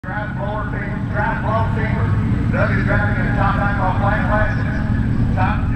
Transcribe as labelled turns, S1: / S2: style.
S1: Drive blow fever. Doug is driving in a top angle flat plastics. Top